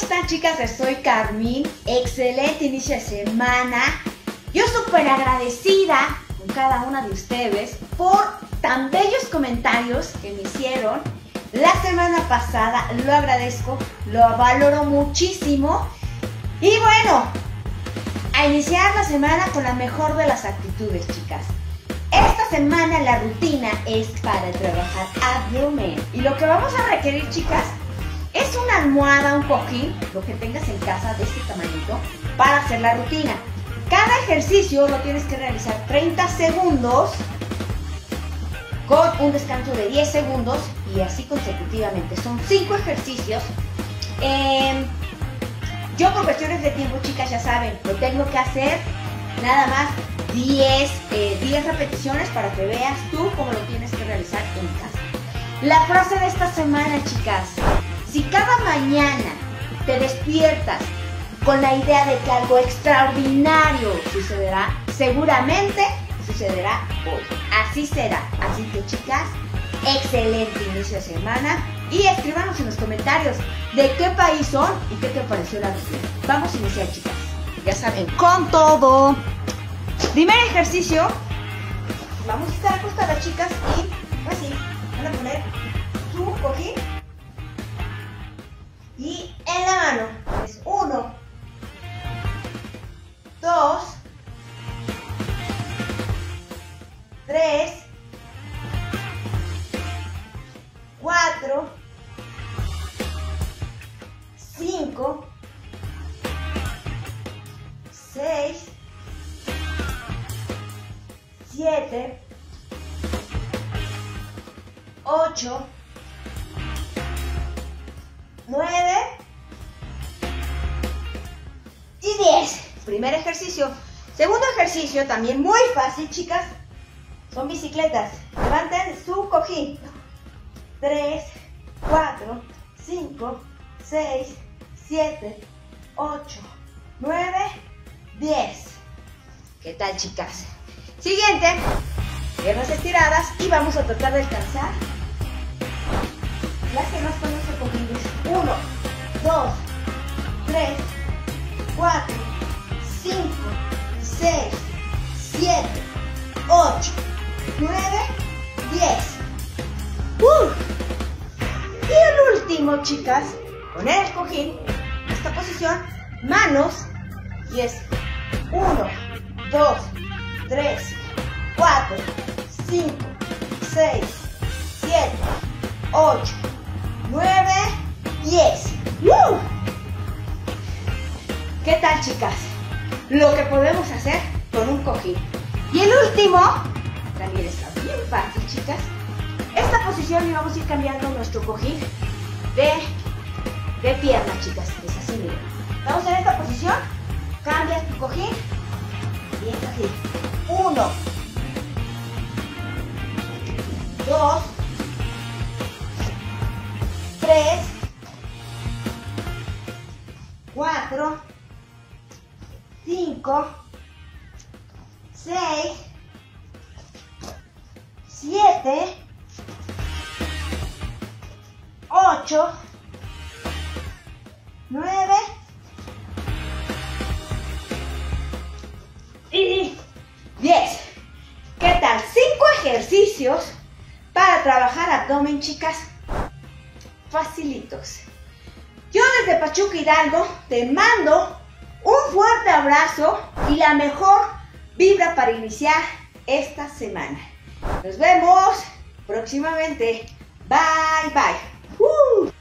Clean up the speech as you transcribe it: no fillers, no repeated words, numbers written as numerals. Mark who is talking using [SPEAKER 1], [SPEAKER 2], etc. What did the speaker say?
[SPEAKER 1] están, chicas? Soy Carmín. Excelente inicio de semana. Yo súper agradecida con cada una de ustedes por tan bellos comentarios que me hicieron la semana pasada. Lo agradezco, lo valoro muchísimo. Y bueno, a iniciar la semana con la mejor de las actitudes, chicas. Esta semana la rutina es para trabajar abdomen. Y lo que vamos a requerir, chicas, es una almohada, un cojín, lo que tengas en casa de este tamañito, para hacer la rutina. Cada ejercicio lo tienes que realizar 30 segundos con un descanso de 10 segundos y así consecutivamente. Son 5 ejercicios. Yo por cuestiones de tiempo, chicas, ya saben, lo tengo que hacer nada más 10 repeticiones para que veas tú cómo lo tienes que realizar en casa. La frase de esta semana, chicas: si cada mañana te despiertas con la idea de que algo extraordinario sucederá, seguramente sucederá hoy. Así será. Así que, chicas, excelente inicio de semana. Y escríbanos en los comentarios de qué país son y qué te pareció la rutina. Vamos a iniciar, chicas. Ya saben, con todo. Primer ejercicio. Vamos a estar acostadas, chicas, y así van a poner su cojín. Y en la mano es 1, 2, 3, 4, 5, 6, 7, 8, 9 y 10. Primer ejercicio. Segundo ejercicio, también muy fácil, chicas. Son bicicletas. Levanten su cojín. 3, 4, 5, 6, 7, 8, 9, 10. ¿Qué tal, chicas? Siguiente. Piernas estiradas y vamos a tratar de alcanzar las que nos ponen su cojín. 1, 2, 3, 4, 5, 6, 7, 8, 9, 10. Y el último, chicas, poner el cojín en esta posición, manos, y es 1, 2, 3, 4, 5, 6, 7, 8, 9, 10. ¿Qué tal, chicas? Lo que podemos hacer con un cojín. Y el último también está bien fácil, chicas. Esta posición, y vamos a ir cambiando nuestro cojín de pierna, chicas. Es así, miren. Vamos en esta posición. Cambias tu cojín y es así. 1, 2, 3, 4, 5, 6, 7, 8, 9 y 10. ¿Qué tal? 5 ejercicios para trabajar abdomen, chicas. Facilitos. Yo desde Pachuca, Hidalgo, te mando un fuerte abrazo y la mejor vibra para iniciar esta semana. Nos vemos próximamente. Bye, bye.